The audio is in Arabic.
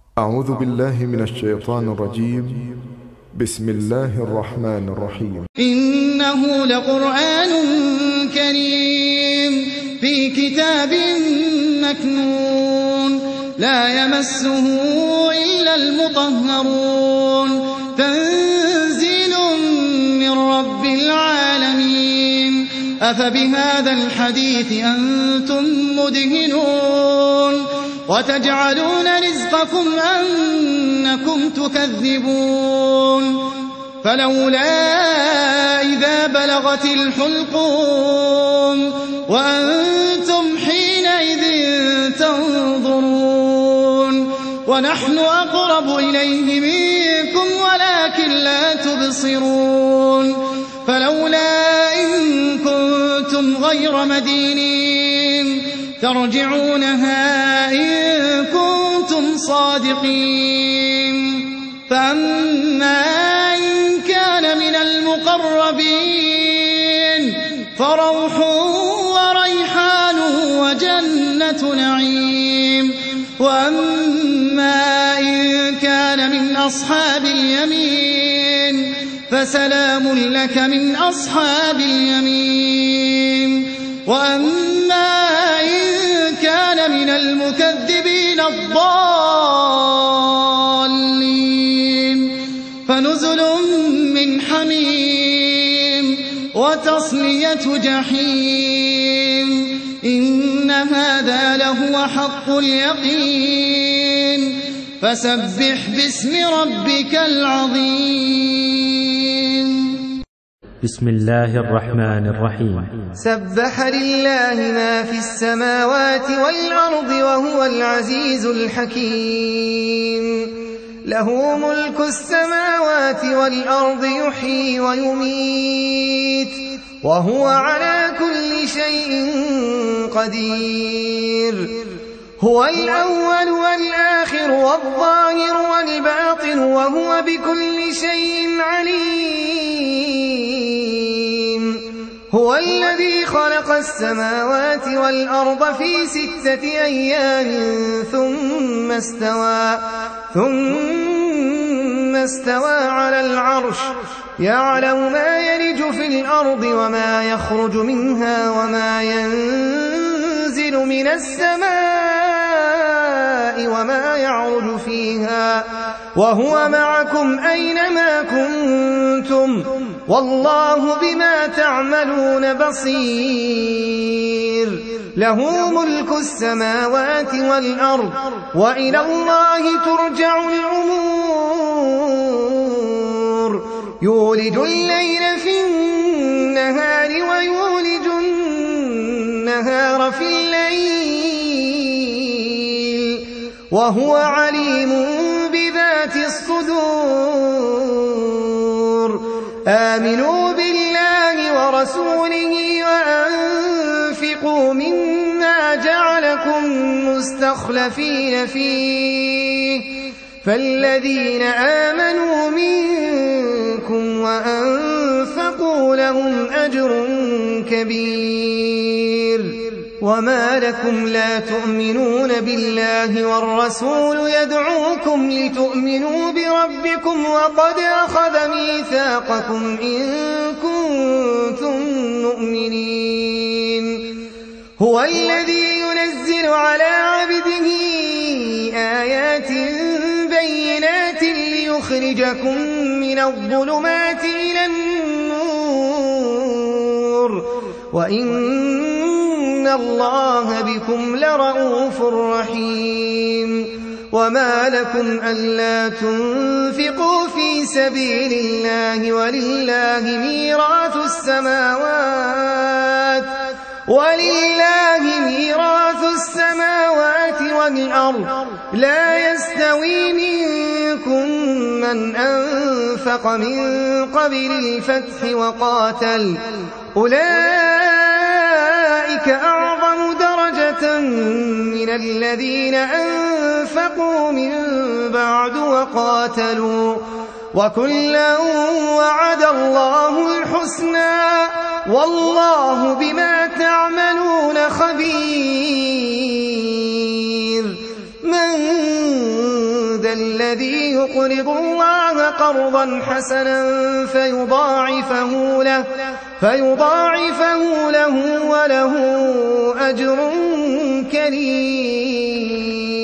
أعوذ بالله من الشيطان الرجيم. بسم الله الرحمن الرحيم. إنه لقرآن كريم في كتاب مكنون لا يمسه إلا المطهرون تنزيل من رب العالمين. أفبهذا الحديث أنتم مدهنون وتجعلون رزقكم أنكم تكذبون. فلولا إذا بلغت الحلقوم وأنتم حينئذ تنظرون ونحن أقرب إليه منكم ولكن لا تبصرون. فلولا إن كنتم غير مدينين ترجعونها إن كنتم صادقين. فأما إن كان من المقربين فروح وريحان وجنة نعيم. وأما إن كان من أصحاب اليمين فسلام لك من أصحاب اليمين. وأما إن كان من المكذبين الضالين فنزل من حميم وتصلية جحيم. إن هذا لهو حق اليقين. فسبح باسم ربك العظيم. بسم الله الرحمن الرحيم. سبح لله ما في السماوات والأرض وهو العزيز الحكيم. له ملك السماوات والأرض يحيي ويميت وهو على كل شيء قدير. هو الأول والآخر والظاهر والباطن وهو بكل شيء عليم. هو الذي خلق السماوات والأرض في 6 أيام ثم استوى على العرش يعلم ما يلج في الأرض وما يخرج منها وما ينزل من السماء وما يعرج فيها وهو معكم أينما كنتم والله بما تعملون بصير. له ملك السماوات والأرض وإلى الله ترجع الأمور. يولج الليل في النهار ويولج النهار في الليل وهو عليم بذات الصدور. آمنوا بالله ورسوله وأنفقوا مما جعلكم مستخلفين فيه فالذين آمنوا منكم وأنفقوا لهم أجر كبير. وما لكم لا تؤمنون بالله والرسول يدعوكم لتؤمنوا بربكم وقد أخذ ميثاقكم إن كنتم مؤمنين. هو الذي ينزل على عبده آيات بينات ليخرجكم من الظلمات إلى النور وإن الله بكم لرؤوف رحيم. وما لكم ألا تنفقوا في سبيل الله ولله ميراث السماوات والأرض. لا يستوي منكم من أنفق من قبل الفتح وقاتل أولئك أعظم درجة من الذين أنفقوا من بعد وقاتلوا وكلا وعد الله الحسنى والله بما تعملون خبير. من الذي يقرض الله قرضا حسنا فيضاعفه له وله أجر كريم.